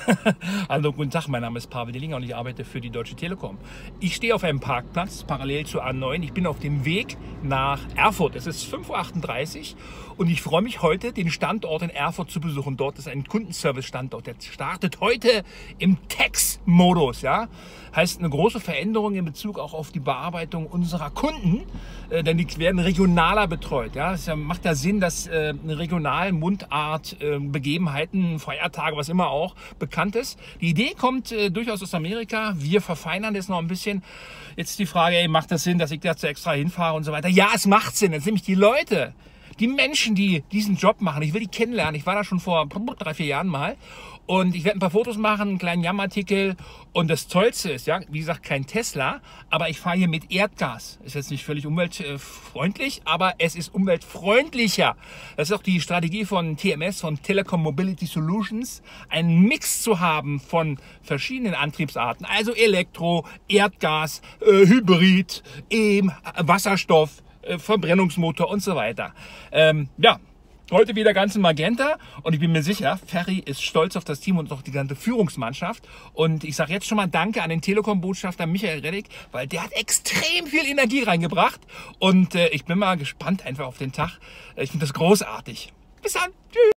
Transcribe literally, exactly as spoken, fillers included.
Hallo, guten Tag, mein Name ist Pavel Dillinger und ich arbeite für die Deutsche Telekom. Ich stehe auf einem Parkplatz parallel zur A neun. Ich bin auf dem Weg nach Erfurt. Es ist fünf Uhr achtunddreißig und ich freue mich heute, den Standort in Erfurt zu besuchen. Dort ist ein Kundenservice-Standort, der startet heute im Text-Modus. Ja? Heißt eine große Veränderung in Bezug auch auf die Bearbeitung unserer Kunden, äh, denn die werden regionaler betreut. Ja? Es macht ja Sinn, dass äh, eine regionale Mundart, äh, Begebenheiten, Feiertage, was immer auch bekannt ist. Die Idee kommt äh, durchaus aus Amerika. Wir verfeinern das noch ein bisschen. Jetzt die Frage, ey, macht das Sinn, dass ich dazu extra hinfahre und so weiter? Ja, es macht Sinn. Jetzt nämlich die Leute, die Menschen, die diesen Job machen, ich will die kennenlernen. Ich war da schon vor drei, vier Jahren mal. Und ich werde ein paar Fotos machen, einen kleinen Jammerartikel. Und das Tollste ist, ja, wie gesagt, kein Tesla, aber ich fahre hier mit Erdgas. Ist jetzt nicht völlig umweltfreundlich, aber es ist umweltfreundlicher. Das ist auch die Strategie von T M S, von Telecom Mobility Solutions, einen Mix zu haben von verschiedenen Antriebsarten. Also Elektro, Erdgas, äh, Hybrid, E M, Wasserstoff, äh, Verbrennungsmotor und so weiter. Ähm, ja. Heute wieder ganz in Magenta und ich bin mir sicher, Ferry ist stolz auf das Team und auch die ganze Führungsmannschaft. Und ich sage jetzt schon mal Danke an den Telekom-Botschafter Michael Reddick, weil der hat extrem viel Energie reingebracht. Und äh, ich bin mal gespannt einfach auf den Tag. Ich finde das großartig. Bis dann. Tschüss.